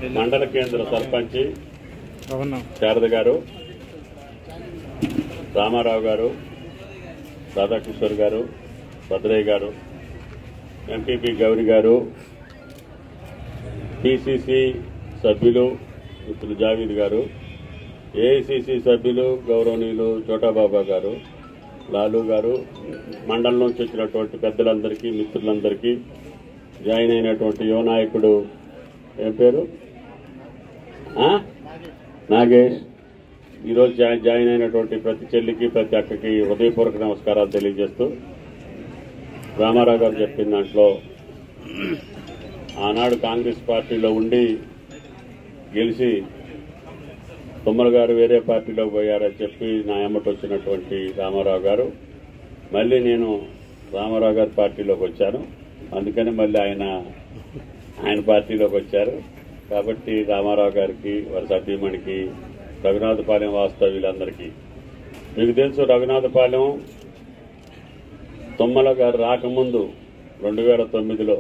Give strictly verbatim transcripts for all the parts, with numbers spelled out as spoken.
మండల కేంద్ర సర్పంచి శారద గారు, రామారావు గారు, రాధాకిషోర్ గారు, భద్రయ్య గారు, ఎంపీపీ గౌరి గారు, పిసిసి సభ్యులు మిత్రులు జావీద్ గారు, ఏఐసిసి సభ్యులు గౌరవనీయులు చోటాబాబా గారు, లాలు గారు, మండలం నుంచి వచ్చినటువంటి పెద్దలందరికీ, మిత్రులందరికీ, జాయిన్ అయినటువంటి యువ నాయకుడు ఏం పేరు నాగేష్, ఈరోజు జాయిన్ అయినటువంటి ప్రతి చెల్లికి ప్రతి అక్కకి హృదయపూర్వక నమస్కారాలు తెలియజేస్తూ, రామారావు గారు చెప్పిన దాంట్లో ఆనాడు కాంగ్రెస్ పార్టీలో ఉండి గెలిచి తుమ్మల గారు వేరే పార్టీలో పోయారని చెప్పి నా ఎమ్మటి వచ్చినటువంటి రామారావు గారు మళ్ళీ నేను రామారావు గారి పార్టీలోకి వచ్చాను. అందుకని మళ్ళీ ఆయన ఆయన పార్టీలోకి వచ్చారు. కాబట్టి రామారావు గారికి, వారి సభ్యుమణికి, రఘునాథపాలెం వాస్తవ్యులందరికీ మీకు తెలుసు, రఘునాథపాలెం తుమ్మల గారు రాకముందు రెండు వేల తొమ్మిదిలో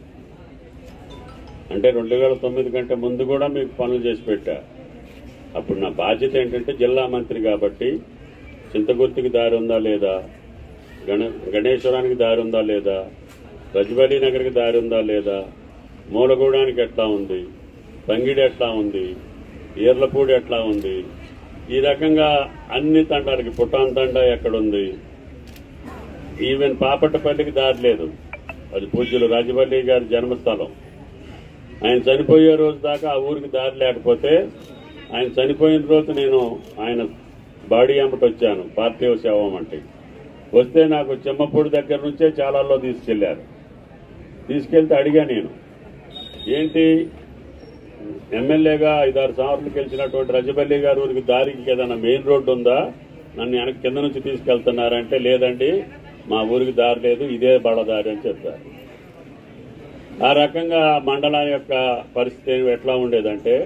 అంటే రెండు వేల తొమ్మిది కంటే ముందు కూడా మీకు పనులు చేసి పెట్టా. అప్పుడు నా బాధ్యత ఏంటంటే జిల్లా మంత్రి కాబట్టి చింతగుర్తికి దారి ఉందా లేదా, గణ గణేశ్వరానికి దారి ఉందా లేదా, రజబలి నగర్కి దారి ఉందా లేదా, మూలగూడానికి ఎట్లా ఉంది, పంగిడి ఎట్లా ఉంది, ఈర్లపూడి ఎట్లా ఉంది, ఈ రకంగా అన్ని తండాలకి పుట్టాన్ తండా ఎక్కడుంది, ఈవెన్ పాపట్టపల్లికి దారి లేదు. అది పూజ్యులు రాజబల్లి గారి జన్మస్థలం. ఆయన చనిపోయే రోజు దాకా ఆ ఊరికి దారి లేకపోతే ఆయన చనిపోయిన రోజు నేను ఆయన బాడీ అమ్మటి వచ్చాను పార్థివ శవం అంటే. వస్తే నాకు చెమ్మపూడి దగ్గర నుంచే చాలాలో తీసుకెళ్లారు. తీసుకెళ్తే అడిగా నేను, ఏంటి ఎమ్మెల్యేగా ఐదారు సార్లు గెలిచినటువంటి రజబల్లి గారి ఊరికి దారికి ఏదైనా మెయిన్ రోడ్డు ఉందా, నన్ను వెనక కింద నుంచి తీసుకెళ్తున్నారంటే, లేదండి మా ఊరికి దారి లేదు, ఇదే బడదారి అని చెప్పారు. ఆ రకంగా మండలం యొక్క పరిస్థితి ఎట్లా ఉండేదంటే,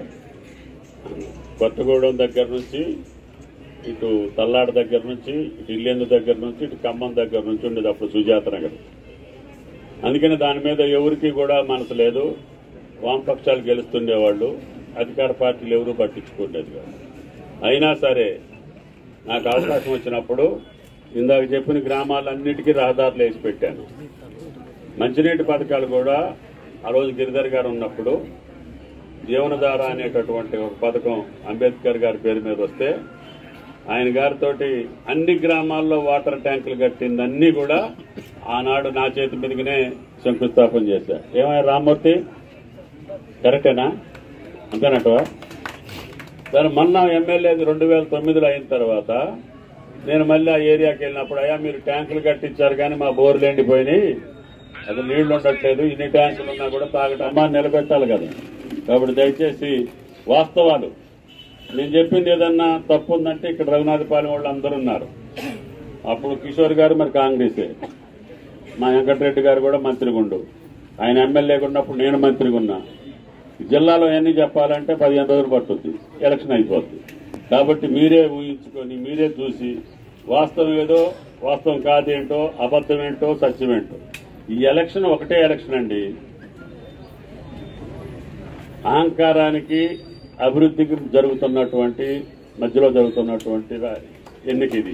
కొత్తగూడెం దగ్గర నుంచి ఇటు తల్లాడ దగ్గర నుంచి ఇటు ఇల్లెందు దగ్గర నుంచి ఇటు ఖమ్మం దగ్గర నుంచి ఉండేది అప్పుడు సుజాత నగర్. అందుకని దాని మీద ఎవరికి కూడా మనసు లేదు. వామపక్షాలు గెలుస్తుండేవాళ్ళు, అధికార పార్టీలు ఎవరూ పట్టించుకోలేదు కాదు. అయినా సరే నాకు అవకాశం వచ్చినప్పుడు ఇందాక చెప్పిన గ్రామాలన్నిటికీ రహదారులు వేసి పెట్టాను. మంచినీటి పథకాలు కూడా ఆ రోజు గిరిధర్ గారు ఉన్నప్పుడు జీవనధార అనేటటువంటి ఒక పథకం అంబేద్కర్ గారి పేరు మీద వస్తే ఆయన గారితో అన్ని గ్రామాల్లో వాటర్ ట్యాంకులు కట్టిందన్నీ కూడా ఆనాడు నా చేతి మీదగానే శంకుస్థాపన చేశారు. ఏమైనా రామ్మూర్తి కరెక్టేనా? అంతేనటవా? సరే, మొన్న ఎమ్మెల్యే రెండు వేల తొమ్మిదిలో అయిన తర్వాత నేను మళ్ళీ ఆ ఏరియాకి వెళ్ళినప్పుడు, అయ్యా మీరు ట్యాంకులు కట్టించారు కానీ మా బోర్లు ఎండిపోయినాయి, అది నీళ్లు ఉండట్లేదు, ఇన్ని ట్యాంకులు ఉన్నా కూడా తాగటం అమ్మా నిలబెట్టాలి కదా. కాబట్టి దయచేసి వాస్తవాలు, నేను చెప్పింది ఏదన్నా తప్పు ఉందంటే ఇక్కడ రఘునాథపాలెం వాళ్ళు అందరూ ఉన్నారు. అప్పుడు కిషోర్ గారు మరి కాంగ్రెసే, మా వెంకటరెడ్డి గారు కూడా మంత్రిగుండు, ఆయన ఎమ్మెల్యేగా ఉన్నప్పుడు నేను మంత్రిగా ఉన్నా. జిల్లాలో ఎన్ని చెప్పాలంటే పదిహేను రోజులు పట్టుద్ది, ఎలక్షన్ అయిపోద్ది. కాబట్టి మీరే ఊహించుకొని మీరే చూసి వాస్తవం ఏదో వాస్తవం కాదేంటో, అబద్ధం ఏంటో, సత్యమేంటో. ఈ ఎలక్షన్ ఒకటే ఎలక్షన్ అండి. అహంకారానికి అభివృద్ధికి జరుగుతున్నటువంటి మధ్యలో జరుగుతున్నటువంటి ఎన్నిక ఇది.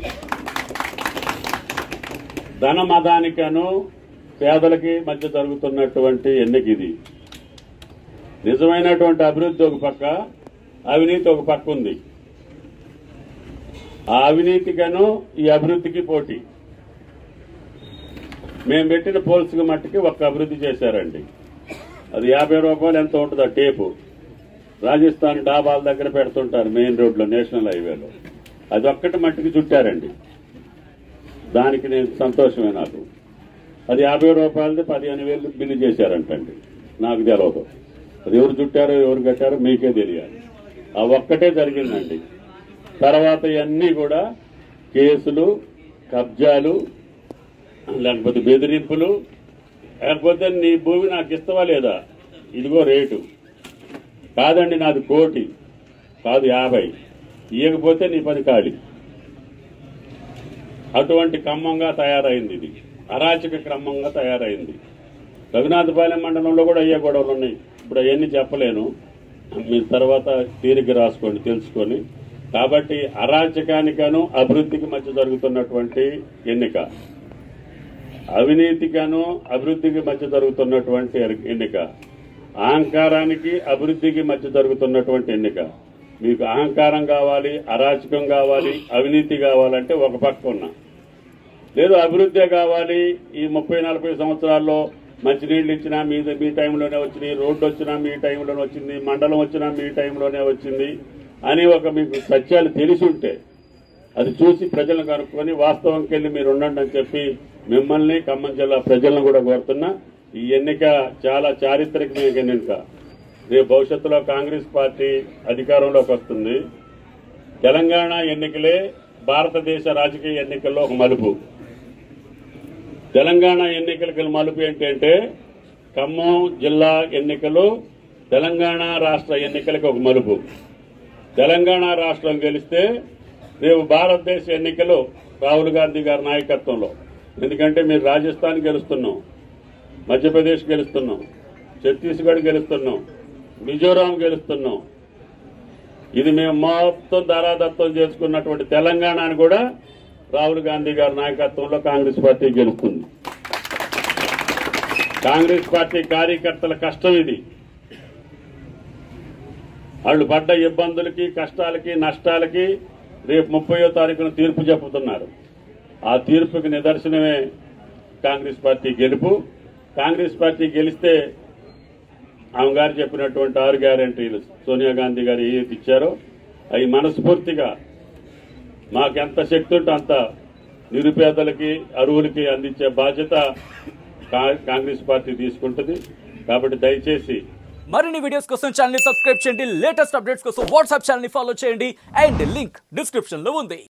ధన మదానికను పేదలకి మధ్య జరుగుతున్నటువంటి ఎన్నిక ఇది. నిజమైనటువంటి అభివృద్ధి ఒక పక్క, అవినీతి ఒక పక్క ఉంది. ఆ అవినీతికను ఈ అభివృద్ధికి పోటీ. మేము పెట్టిన పోల్స్కి మట్టికి ఒక్క అభివృద్ధి చేశారండి. అది యాభై రూపాయలు ఎంత ఉంటుంది ఆ టేపు. రాజస్థాన్ డాబాల దగ్గర పెడుతుంటారు మెయిన్ రోడ్లో, నేషనల్ హైవేలో. అది ఒక్కటి మట్టికి చుట్టారండి. దానికి నేను సంతోషమే. నాకు అది యాభై రూపాయలది పదిహేను వేలు బిల్లు చేశారంటండి. నాకు తెలియదు అది ఎవరు చుట్టారో ఎవరు కట్టారో మీకే తెలియాలి. ఆ ఒక్కటే జరిగిందండి. తర్వాత ఇవన్నీ కూడా కేసులు, కబ్జాలు, లేకపోతే బెదిరింపులు, లేకపోతే నీ భూమి నాకు ఇస్తావా లేదా, ఇదిగో రేటు, కాదండి నాది కోటి కాదు యాభై, ఇవ్వకపోతే నీ పని ఖాళీ. అటువంటి క్రమంగా తయారైంది. ఇది అరాచక క్రమంగా తయారైంది. రఘునాథపాలెం మండలంలో కూడా అయ్యే గొడవలు ఉన్నాయి. ఇప్పుడు అవన్నీ చెప్పలేను. మీరు తర్వాత తీరిక రాసుకోండి, తెలుసుకొని. కాబట్టి అరాచకానికను అభివృద్ధికి మధ్య జరుగుతున్నటువంటి ఎన్నిక, అవినీతికను అభివృద్ధికి మధ్య జరుగుతున్నటువంటి ఎన్నిక, అహంకారానికి అభివృద్ధికి మధ్య జరుగుతున్నటువంటి ఎన్నిక. మీకు అహంకారం కావాలి, అరాచకం కావాలి, అవినీతి కావాలంటే ఒక పక్క ఉన్నా, లేదు అభివృద్ధి కావాలి, ఈ ముప్పై నలభై సంవత్సరాల్లో మంచినీళ్ళు ఇచ్చినా మీ మీ టైంలోనే వచ్చింది, రోడ్డు వచ్చినా మీ టైంలోనే వచ్చింది, మండలం వచ్చినా మీ టైంలోనే వచ్చింది అని ఒక మీకు సత్యాలు తెలిసి ఉంటే అది చూసి ప్రజలను కనుక్కొని వాస్తవంకి వెళ్ళి మీరు ఉండండి అని చెప్పి మిమ్మల్ని, ఖమ్మం జిల్లా ప్రజలను కూడా కోరుతున్నా. ఈ ఎన్నిక చాలా చారిత్రకమైన ఎన్నిక. రేపు భవిష్యత్తులో కాంగ్రెస్ పార్టీ అధికారంలోకి వస్తుంది. తెలంగాణ ఎన్నికలే భారతదేశ రాజకీయ ఎన్నికల్లో ఒక మలుపు. తెలంగాణ ఎన్నికలకు మలుపు ఏంటంటే ఖమ్మం జిల్లా ఎన్నికలు తెలంగాణ రాష్ట్ర ఎన్నికలకు ఒక మలుపు. తెలంగాణ రాష్ట్రం గెలిస్తే రేపు భారతదేశ ఎన్నికలు రాహుల్ గాంధీ గారి నాయకత్వంలో. ఎందుకంటే మీరు రాజస్థాన్ గెలుస్తున్నాం, మధ్యప్రదేశ్ గెలుస్తున్నాం, ఛత్తీస్గఢ్ గెలుస్తున్నాం, మిజోరాం గెలుస్తున్నాం. ఇది మేము మొత్తం ధారాదత్తం చేసుకున్నటువంటి తెలంగాణను కూడా రాహుల్ గాంధీ గారి నాయకత్వంలో కాంగ్రెస్ పార్టీ గెలుస్తుంది. కాంగ్రెస్ పార్టీ కార్యకర్తల కష్టం ఇది. వాళ్ళు పడ్డ ఇబ్బందులకి, కష్టాలకి, నష్టాలకి రేపు ముప్పయో తారీఖున తీర్పు చెబుతున్నారు. ఆ తీర్పుకి నిదర్శనమే కాంగ్రెస్ పార్టీ గెలుపు. కాంగ్రెస్ పార్టీ గెలిస్తే ఆమె గారు చెప్పినటువంటి ఆరు గ్యారంటీలు సోనియా గాంధీ గారు ఏది ఇచ్చారో అవి మనస్ఫూర్తిగా మాకెంత శక్తి ఉంటే అంత నిరుపేదలకి, అరువులకి అందించే బాధ్యత కాంగ్రెస్ పార్టీ తీసుకుంటుంది. కాబట్టి దయచేసి మరిన్ని వీడియోస్ కోసం ఛానల్ ని సబ్స్క్రైబ్ చేయండి, లేటెస్ట్ అప్డేట్స్ కోసం వాట్సాప్ ఛానల్ ని ఫాలో చేయండి అండ్ లింక్ డిస్క్రిప్షన్ లో ఉంది.